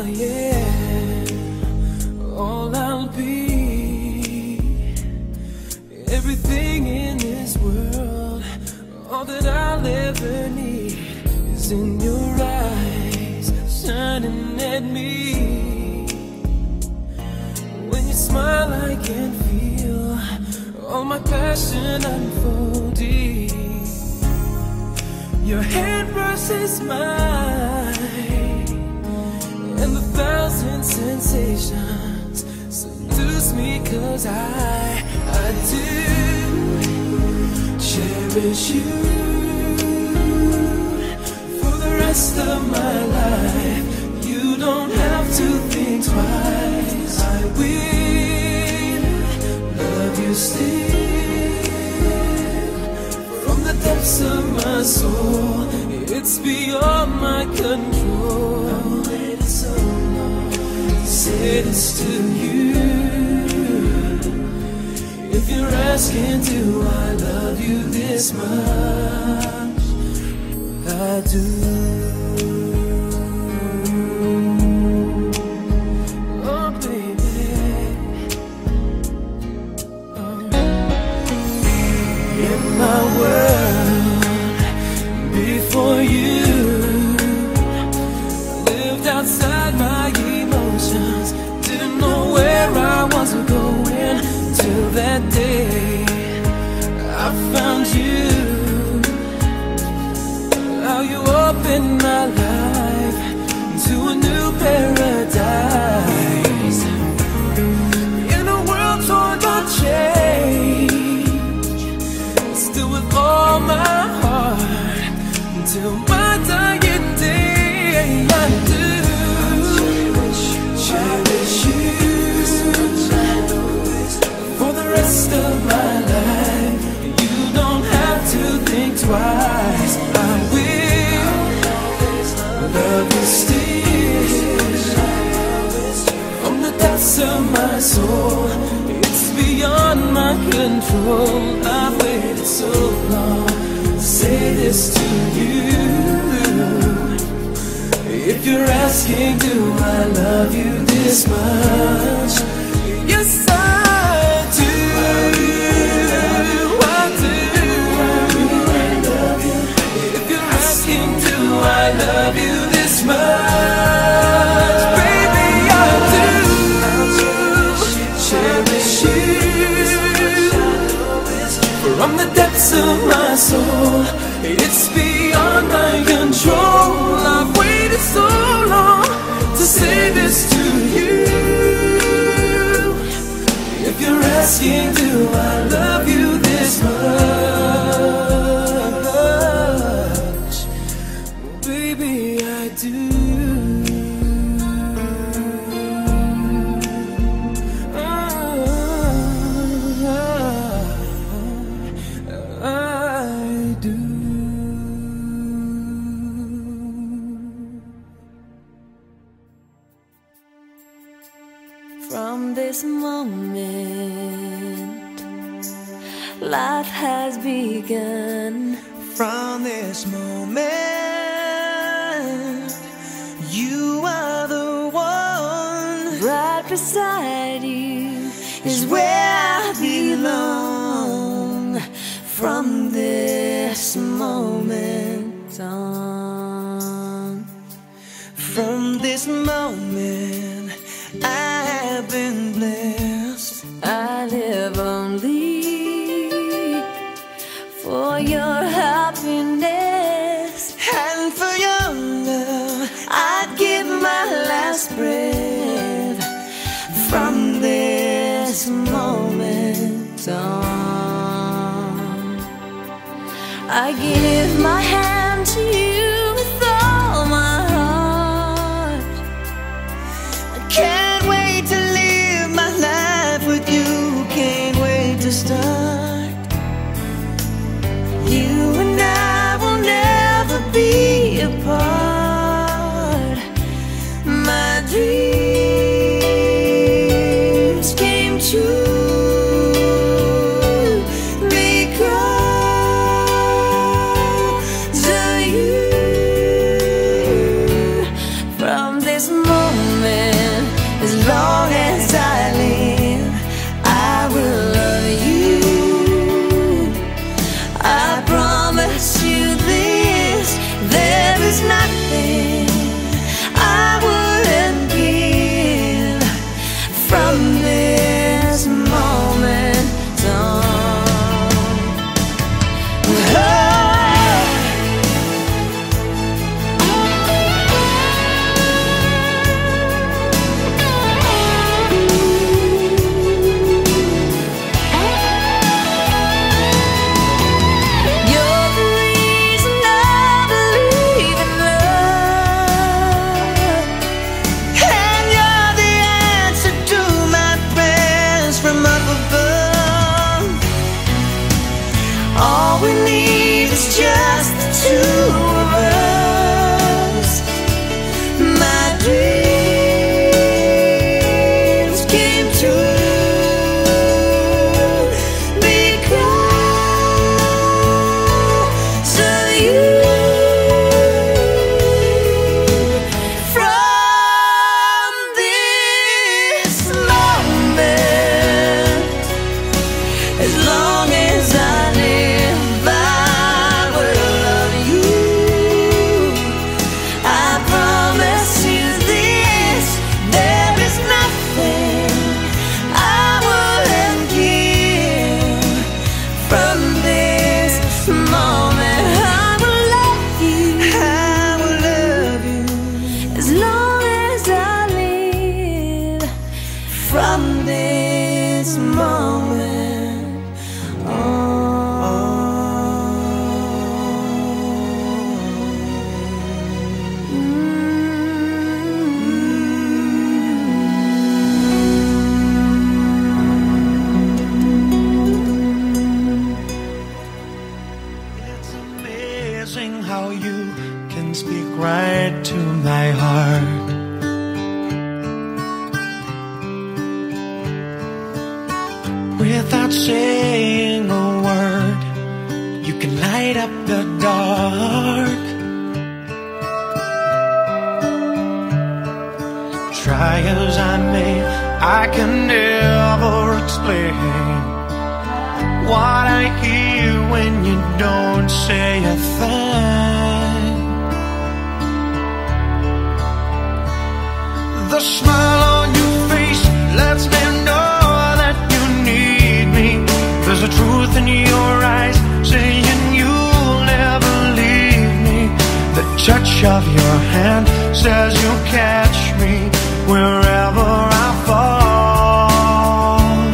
am, all I'll be. Everything in this world, all that I'll ever need is in your eyes, shining at me. When you smile, I can feel all my passion unfolding. Your hand brushes mine, and the thousand sensations seduce me, 'cause I do cherish you for the rest of my life. You don't have to think twice. I will love you still from the depths of my soul. It's beyond my control. I've waited so long to say this to you. If you're asking, do I love you this much? I do. Oh baby, in my world before you, lived outside my emotions, didn't know where I was going, till that day I found you. How you opened my life to a new paradise. In a world torn by change, still with all my heart, till my dying day, I do cherish you for the rest of my life. You don't have to think twice. I will love you still from the depths of my soul. It's beyond my control. I've waited so long to say this to you. If you're asking, do I love you this much? Yes, I do. I do. If you're asking, do I love you this much? Baby, I do. Cherish you from the depths of my soul. It's beyond my control. I've waited so long to say this to you. If you're asking, do I love you this much? Well, baby, I do. I do. From this moment, life has begun. From this moment, you are the one. Right beside you is where I belong. From this moment on, from this moment, I have been blessed. I live only for your happiness, And for your love, I'd give my last breath. From this moment on, I give my hand to you with all my heart. I can't wait to live my life with you. Can't wait to start. You and I will never be apart. My dreams came true because of you. From this moment, Try as I may, I can never explain what I hear when you don't say a thing. The smile on your face lets me know that you need me. There's a truth in your eyes saying you'll never leave me. The touch of your hand says you'll catch me wherever I fall.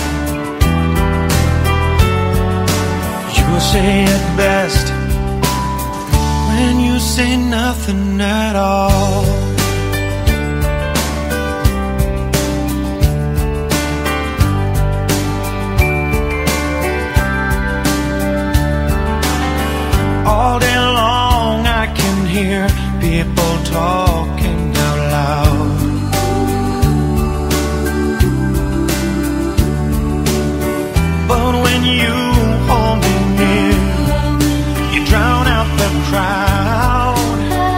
You say it best when you say nothing at all. All day long I can hear people talking out loud. But when you hold me near, you drown out the crowd.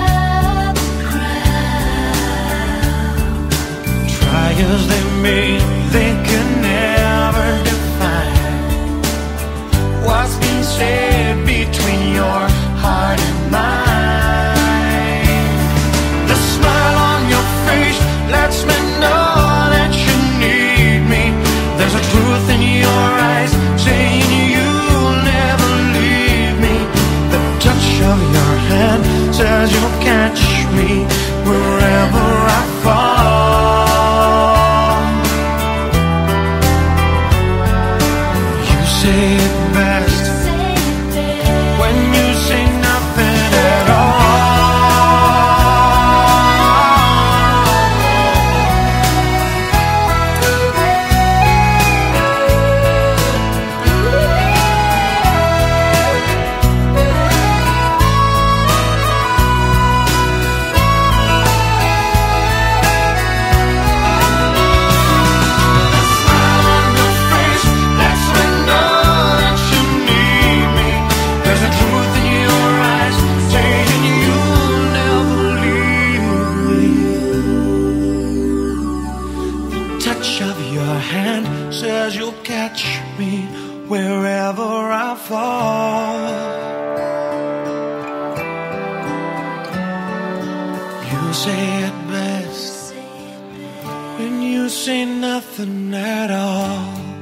Try as they may, they can never define what's been said between your heart and mine. The smile on your face lets me know that you need me. There's a truth in your eyes saying you'll never leave me. The touch of your hand says you'll catch me wherever I fall. You say it best when you say nothing at all. Hand says you'll catch me wherever I fall. You say it best when you say nothing at all.